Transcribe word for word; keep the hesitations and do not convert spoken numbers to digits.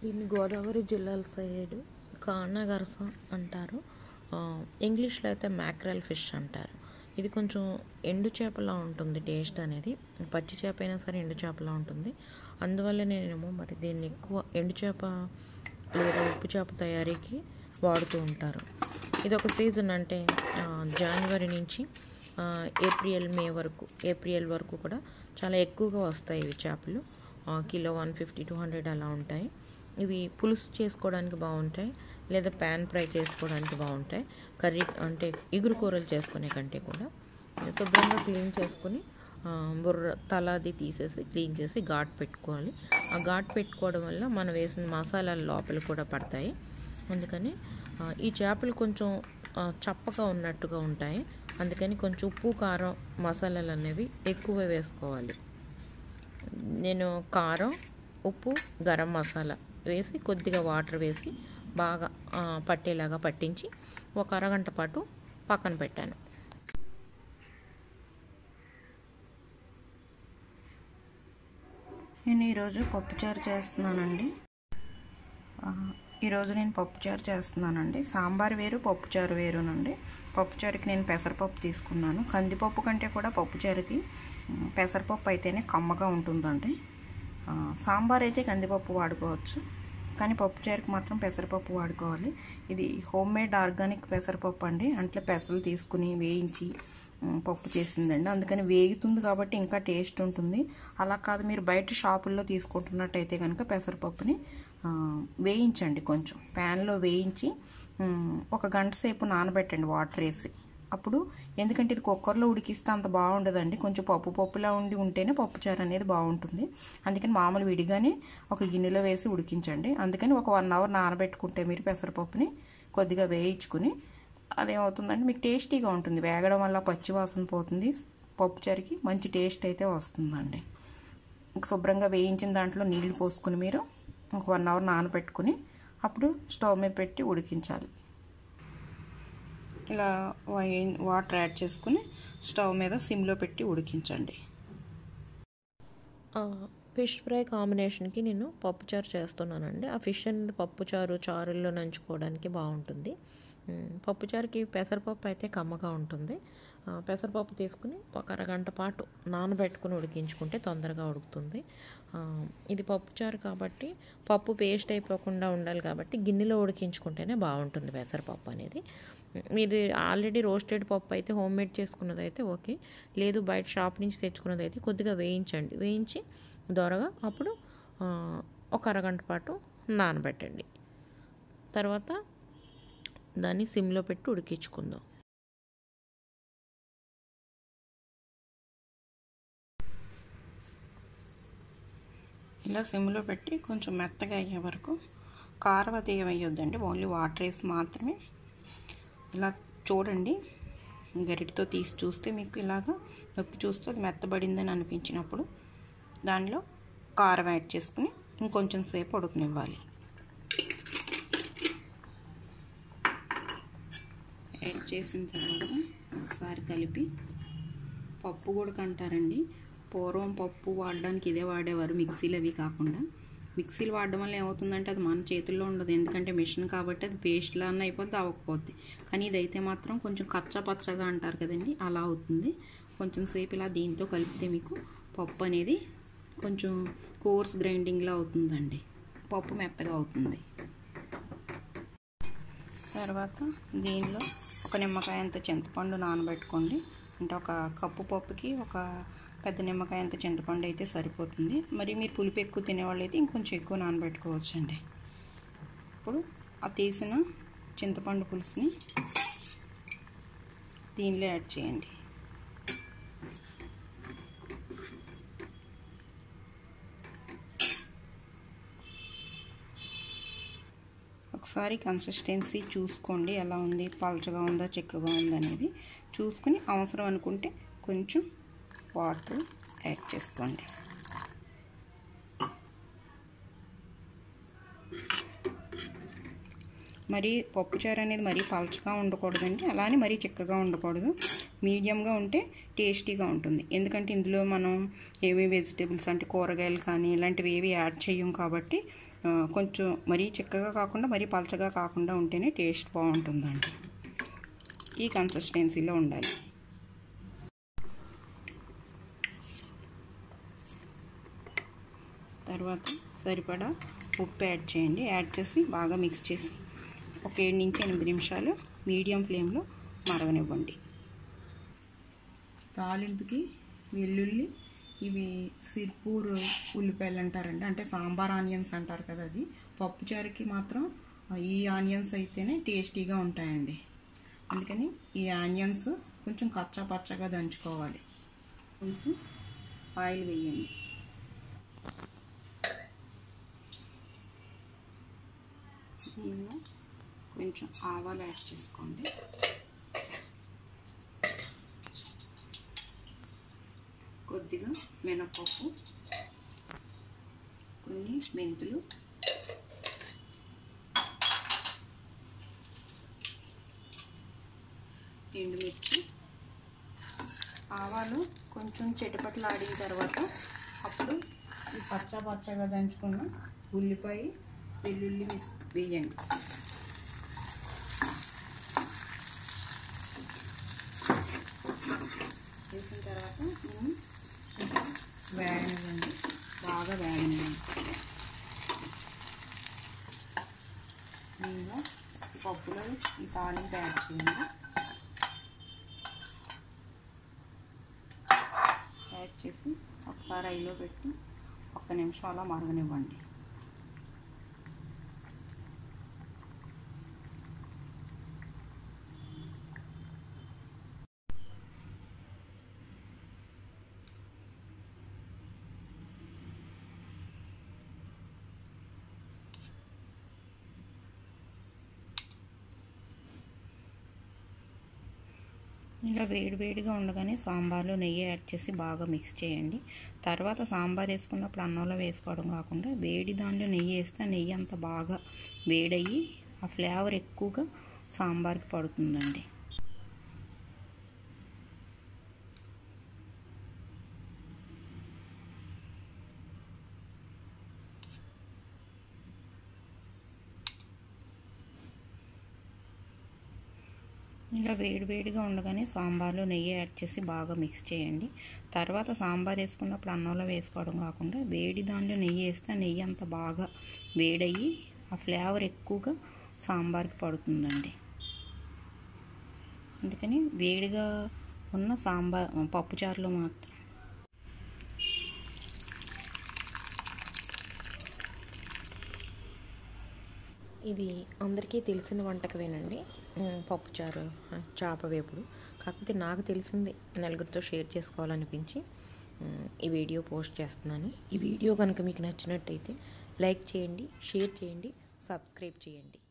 దీన్ని గోదావరి జిల్లాల సైడ్ కానగరస అంటారు. ఇంగ్లీష్లో అయితే మ్యాక్రెల్ ఫిష్ అంటారు. ఇది కొంచెం ఎండు చేపలా ఉంటుంది టేస్ట్ అనేది. పచ్చి చేప అయినా సరే ఎండు చేపలా ఉంటుంది. అందువల్ల నేనేమో మరి దీన్ని ఎక్కువ ఎండు చేప లేదా ఉప్పు చేప తయారీకి వాడుతూ ఉంటారు. ఇది ఒక సీజన్, అంటే జనవరి నుంచి ఏప్రిల్ మే వరకు ఏప్రిల్ వరకు కూడా చాలా ఎక్కువగా వస్తాయి ఇవి చేపలు. Kilo one fifty two hundred అలా ఉంటాయి. ఇవి పులుసు చేసుకోవడానికి బాగుంటాయి, లేదా ప్యాన్ ఫ్రై చేసుకోవడానికి బాగుంటాయి. కర్రీ అంటే ఇగురు కూరలు చేసుకునే కంటే కూడా శుభ్రంగా క్లీన్ చేసుకుని బుర్ర తల అది తీసేసి క్లీన్ చేసి ఘాట్ పెట్టుకోవాలి. ఆ ఘాట్ పెట్టుకోవడం వల్ల మనం వేసిన మసాలాలు లోపల కూడా పడతాయి. అందుకని ఈ చేపలు కొంచెం చప్పగా ఉన్నట్టుగా ఉంటాయి. అందుకని కొంచెం ఉప్పు కారం మసాలాలు అనేవి ఎక్కువ వేసుకోవాలి. నేను కారం, ఉప్పు, గరం మసాలా వేసి కొద్దిగా వాటర్ వేసి బాగా పట్టేలాగా పట్టించి ఒక అరగంట పాటు పక్కన పెట్టాను. నేను ఈరోజు పప్పుచారు చేస్తున్నానండి. ఈరోజు నేను పప్పుచారు చేస్తున్నానండి. సాంబార్ వేరు, పప్పుచారు వేరునండి. పప్పుచారుకి నేను పెసరపప్పు తీసుకున్నాను. కందిపప్పు కంటే కూడా పప్పుచారుకి పెసరపప్పు అయితేనే కమ్మగా ఉంటుందండి. సాంబార్ అయితే కందిపప్పు వాడుకోవచ్చు, కానీ పప్పుచారుకి మాత్రం పెసరపప్పు వాడుకోవాలి. ఇది హోమ్ మేడ్ ఆర్గానిక్ పెసరపప్పు అండి. అంటే పెసలు తీసుకుని వేయించి పప్పు చేసిందండి. అందుకని వేగుతుంది కాబట్టి ఇంకా టేస్ట్ ఉంటుంది. అలా కాదు, మీరు బయట షాపుల్లో తీసుకుంటున్నట్టయితే కనుక పెసరపప్పుని వేయించండి. కొంచెం ప్యాన్లో వేయించి ఒక గంట సేపు నానబెట్టండి వాటర్ వేసి. అప్పుడు ఎందుకంటే ఇది కుక్కర్లో ఉడికిస్తే అంత బాగుండదండి. కొంచెం పప్పు పప్పులా ఉండి ఉంటేనే పప్పుచారు అనేది బాగుంటుంది. అందుకని మామూలు విడిగానే ఒక గిన్నెలో వేసి ఉడికించండి. అందుకని ఒక వన్ అవర్ నానబెట్టుకుంటే మీరు పెసరపప్పుని కొద్దిగా వేయించుకుని అదేమవుతుందంటే మీకు టేస్టీగా ఉంటుంది. వేగడం వల్ల పచ్చి వాసన పోతుంది, పప్పుచారుకి మంచి టేస్ట్ అయితే వస్తుందండి. శుభ్రంగా వేయించిన దాంట్లో నీళ్లు పోసుకుని మీరు ఒక వన్ అవర్ నానబెట్టుకుని అప్పుడు స్టవ్ మీద పెట్టి ఉడికించాలి. ఇలా వాటర్ యాడ్ చేసుకుని స్టవ్ మీద సిమ్లో పెట్టి ఉడికించండి. ఫిష్ ఫ్రై కాంబినేషన్కి నేను పప్పుచారు చేస్తున్నానండి. ఆ ఫిష్ అండ్ పప్పుచారు చారుల్లో నంచుకోవడానికి బాగుంటుంది. పప్పుచారుకి పెసరపప్పు అయితే కమ్మగా ఉంటుంది. పెసరపప్పు తీసుకుని ఒక అరగంట పాటు నానబెట్టుకుని ఉడికించుకుంటే తొందరగా ఉడుకుతుంది. ఇది పప్పుచారు కాబట్టి పప్పు పేస్ట్ అయిపోకుండా ఉండాలి కాబట్టి గిన్నెలో ఉడికించుకుంటేనే బాగుంటుంది పెసరపప్పు అనేది. మీది ఆల్రెడీ రోస్టెడ్ పప్పు అయితే హోమ్ మేడ్ చేసుకున్నది అయితే ఓకే, లేదు బయట షాప్ నుంచి తెచ్చుకున్నది అయితే కొద్దిగా వేయించండి. వేయించి దోరగా అప్పుడు ఒక అరగంట పాటు నానబెట్టండి. తర్వాత దాన్ని సిమ్లో పెట్టి ఉడికించుకుందాం. ఇలా సిమ్లో పెట్టి కొంచెం మెత్తగా అయ్యే వరకు, కారం అది వేయొద్దండి, ఓన్లీ వాటర్ వేసి మాత్రమే. ఇలా చూడండి, గరిటతో తీసి చూస్తే మీకు ఇలాగా నొక్కి చూస్తే అది మెత్తబడిందని అనిపించినప్పుడు దానిలో కారం యాడ్ చేసుకుని ఇంకొంచెం సేపు ఉడకనివ్వాలి. యాడ్ చేసిన తర్వాత ఒకసారి కలిపి, పప్పు కూడా కంటారండి. పూర్వం పప్పు వాడడానికి ఇదే వాడేవారు, మిక్సీలు అవి కాకుండా. మిక్సీలు వాడడం వల్ల ఏమవుతుందంటే అది మన చేతుల్లో ఉండదు, ఎందుకంటే మిషన్ కాబట్టి అది పేస్ట్లా అన్న అయిపోద్ది, అవ్వకపోద్ది. కానీ ఇదైతే మాత్రం కొంచెం కచ్చా పచ్చగా అంటారు కదండి, అలా అవుతుంది. కొంచెం సేపు ఇలా దీంతో కలిపితే మీకు పప్పు అనేది కొంచెం కోర్స్ గ్రైండింగ్లా అవుతుందండి, పప్పు మెత్తగా అవుతుంది. తర్వాత దీనిలో ఒక నిమ్మకాయ అంత చింతపండు నానబెట్టుకోండి. అంటే ఒక కప్పు పప్పుకి ఒక పెద్ద నిమ్మకాయ అంత చింతపండు అయితే సరిపోతుంది. మరి మీరు పులుపు ఎక్కువ తినేవాళ్ళు అయితే ఇంకొంచెం ఎక్కువ నానబెట్టుకోవచ్చు అండి. ఇప్పుడు ఆ తీసిన చింతపండు పులుసుని దీనిలో యాడ్ చేయండి. ఒకసారి కన్సిస్టెన్సీ చూసుకోండి, ఎలా ఉంది, పలచగా ఉందా చిక్కగా ఉందా అనేది చూసుకుని అవసరం అనుకుంటే కొంచెం వాటర్ యాడ్ చేసుకోండి. మరి పప్పుచారు అనేది మరీ పలచగా ఉండకూడదండి, అలానే మరీ చిక్కగా ఉండకూడదు. మీడియంగా ఉంటే టేస్టీగా ఉంటుంది. ఎందుకంటే ఇందులో మనం ఏవి వెజిటేబుల్స్ అంటే కూరగాయలు కానీ ఇలాంటివి ఏవి యాడ్ చేయం కాబట్టి కొంచెం మరీ చిక్కగా కాకుండా మరీ పలచగా కాకుండా ఉంటేనే టేస్ట్ బాగుంటుందండి. ఈ కన్సిస్టెన్సీలో ఉండాలి. తర్వాత సరిపడా ఉప్పు యాడ్ చేయండి. యాడ్ చేసి బాగా మిక్స్ చేసి ఒక ఏడు నుంచి ఎనిమిది నిమిషాలు మీడియం ఫ్లేమ్లో మరగనివ్వండి. తాలింపుకి వెల్లుల్లి, ఇవి సిర్పూర్ ఉల్లిపాయలు అంటారండి, అంటే సాంబార్ ఆనియన్స్ అంటారు కదా, అది పప్పుచారుకి మాత్రం ఈ ఆనియన్స్ అయితేనే టేస్టీగా ఉంటాయండి. అందుకని ఈ ఆనియన్స్ కొంచెం కచ్చా పచ్చగా దంచుకోవాలి. కొంచెం ఆయిల్ వేయండి. దీనిలో కొంచెం ఆవాలు యాడ్ చేసుకోండి. కొద్దిగా మినపప్పు, కొన్ని మెంతులు, ఎండుమిర్చి. ఆవాలు కొంచెం చిటపటలాడిన తర్వాత అప్పుడు ఈ పచ్చ పచ్చగా దంచుకున్న ఉల్లిపాయ, వెల్లుల్లి వేయండి. వేసిన తర్వాత దీన్ని వేగనివ్వండి, బాగా వేగనివ్వండి. ఇంకా పప్పులో ఈ తాలింపు యాడ్ చేయండి. యాడ్ చేసి ఒకసారి ఐలో పెట్టి ఒక్క నిమిషం అలా మరగనివ్వండి. ఇలా వేడి వేడిగా ఉండగానే సాంబార్లో నెయ్యి యాడ్ చేసి బాగా మిక్స్ చేయండి. తర్వాత సాంబార్ వేసుకున్నప్పుడు అన్నంలో వేసుకోవడం కాకుండా వేడి దానిలో నెయ్యి వేస్తే నెయ్యి అంత బాగా వేడయ్యి ఆ ఫ్లేవర్ ఎక్కువగా సాంబార్కి పడుతుందండి. ఇలా వేడి వేడిగా ఉండగానే సాంబార్లో నెయ్యి యాడ్ చేసి బాగా మిక్స్ చేయండి. తర్వాత సాంబార్ వేసుకున్నప్పుడు అన్నంలో వేసుకోవడం కాకుండా వేడి దానిలో నెయ్యి వేస్తే నెయ్యి అంత బాగా వేడయ్యి ఆ ఫ్లేవర్ ఎక్కువగా సాంబార్కి పడుతుందండి. అందుకని వేడిగా ఉన్న సాంబార్ పప్పుచారులో మాత్రం ఇది అందరికీ తెలిసిన వంటకమేనండి, పప్పుచారు, చేప వేపుడు. కాకపోతే నాకు తెలిసింది నలుగురితో షేర్ చేసుకోవాలనిపించి ఈ వీడియో పోస్ట్ చేస్తున్నాను. ఈ వీడియో కనుక మీకు నచ్చినట్టయితే లైక్ చేయండి, షేర్ చేయండి, సబ్స్క్రైబ్ చేయండి.